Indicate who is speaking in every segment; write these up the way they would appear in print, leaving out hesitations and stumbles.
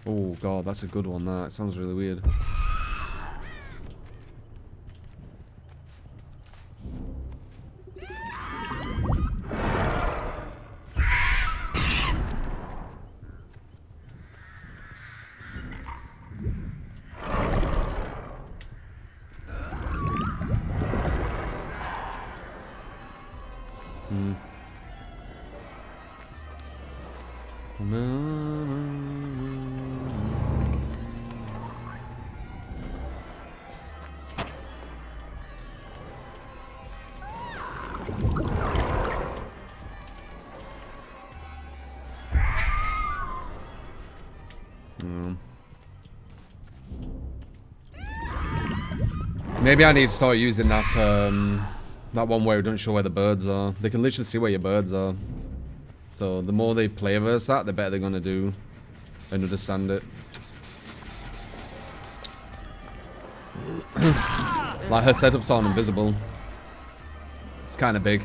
Speaker 1: Oh god, that's a good one. That sounds really weird. Maybe I need to start using that that one where it doesn't show where the birds are. They can literally see where your birds are. So the more they play versus that, the better they're gonna do and understand it. Like her setup's on invisible. It's kind of big.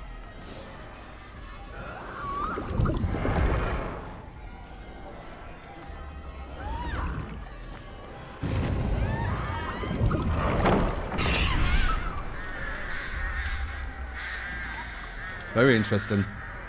Speaker 1: Very interesting.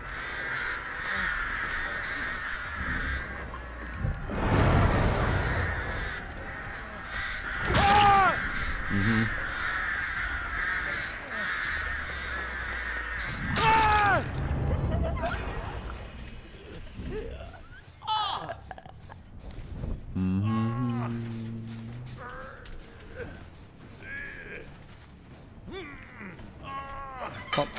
Speaker 1: Pop.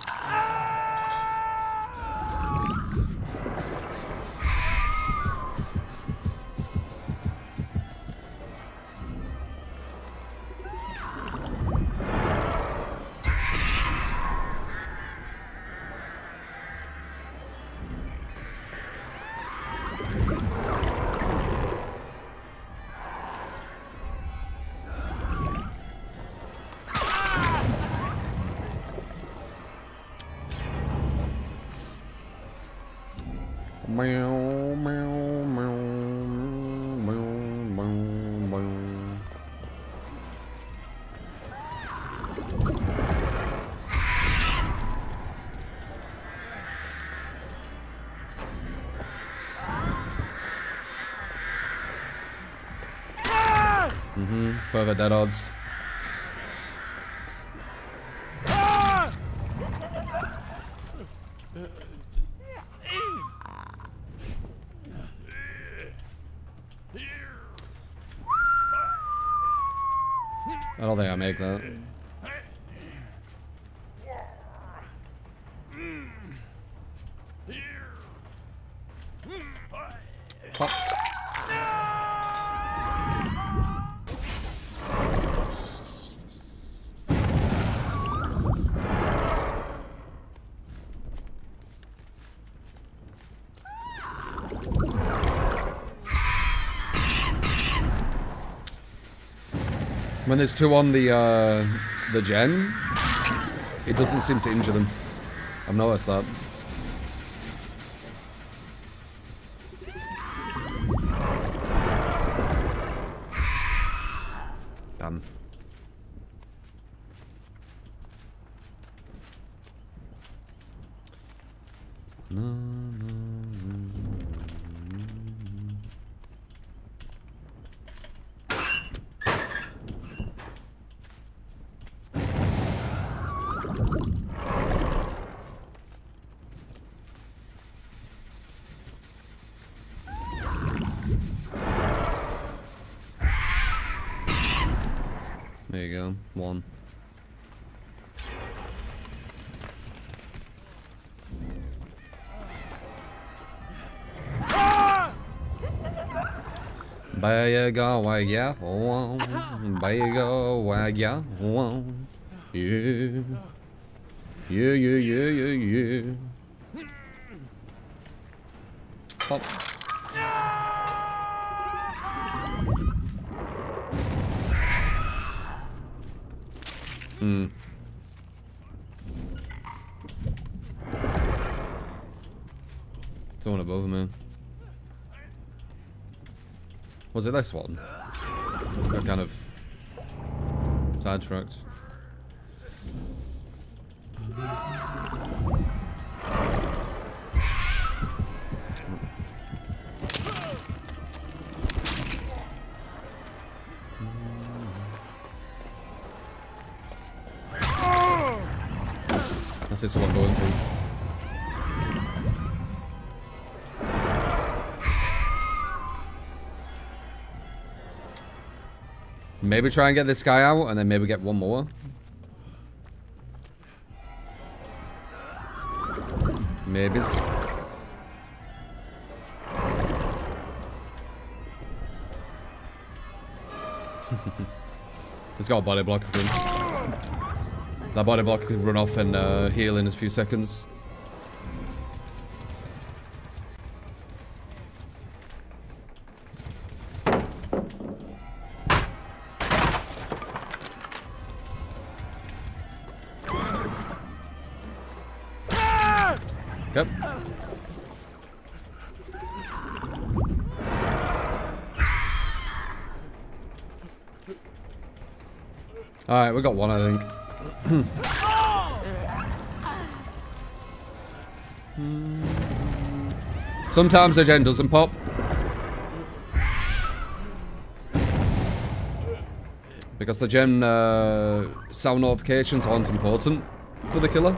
Speaker 1: Meow, meow, meow, meow, meow, meow. Perfect dead odds. I don't think I make that. Pop. When there's two on the gen, it doesn't seem to injure them. I've noticed that. Damn. There you go. One. Baya wagya, baya wagya, yeah, yeah, yeah, yeah, yeah, yeah. Pop. Someone above me. Was it this one? Got kind of sidetracked. I see someone going through. Maybe try and get this guy out, and then maybe get one more. Maybe. He's got a body block for him. That body block could run off and heal in a few seconds. Yep. Alright, we got one, I think. Sometimes the gen doesn't pop. Because the gen sound notifications aren't important for the killer.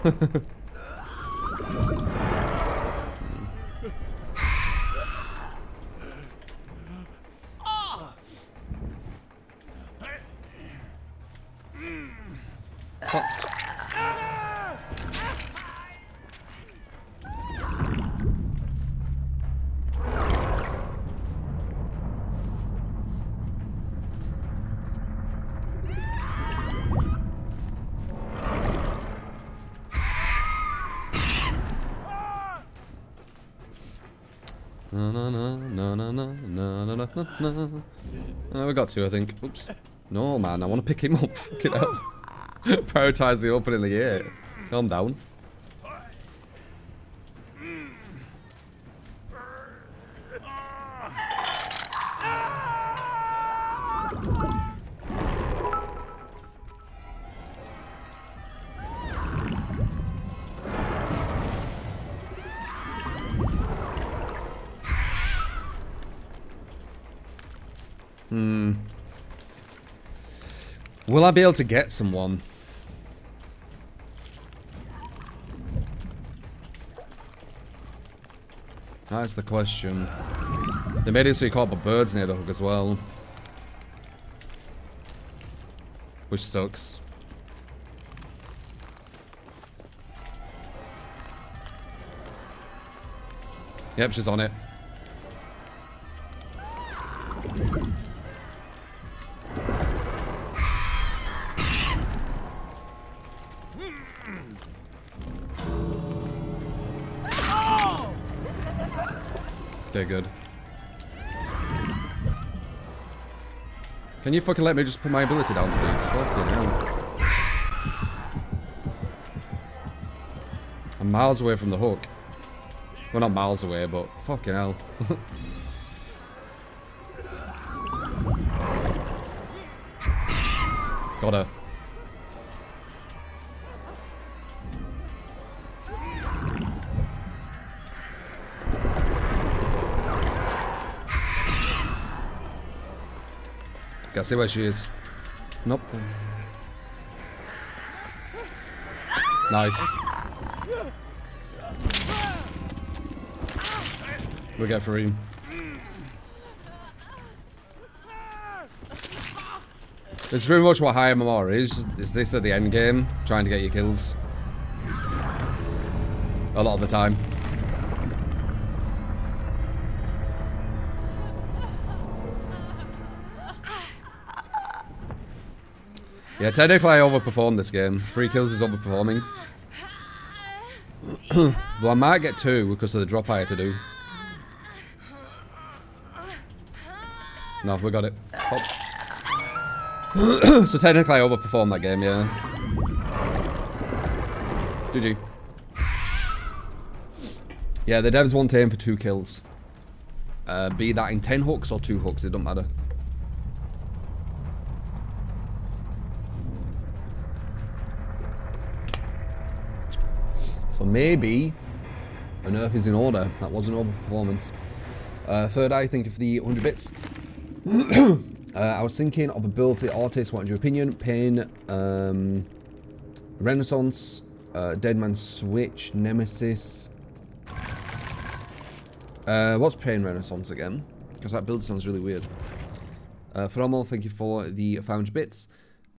Speaker 1: We got two, I think. Oops. No, man, I want to pick him up. Fucking hell. Prioritize the opening of the gate. Calm down. Will I be able to get someone? That's the question. They made it so you can't put birds near the hook as well. Which sucks. Yep, she's on it. Okay, good. Can you fucking let me just put my ability down, please? Fucking hell. I'm miles away from the hook. Well, not miles away, but fucking hell. Got her. Gotta see where she is. Nope. Nice. We get Fareem. It's pretty much what high MMR is. Is this at the end game? Trying to get your kills. A lot of the time. Yeah, technically I overperformed this game. 3 kills is overperforming. Well, I might get 2 because of the drop I had to do. No, we got it. So technically I overperformed that game, yeah. GG. Yeah, the devs want to aim for 2 kills. Be that in 10 hooks or 2 hooks, it don't matter. So maybe a nerf is in order. That was an overperformance. Third eye, think of the 100 bits. I was thinking of a build for the artist. What is your opinion? Pain, Renaissance, Deadman Switch, Nemesis. What's Pain Renaissance again? Because that build sounds really weird. Phenomenal, thank you for the 500 bits.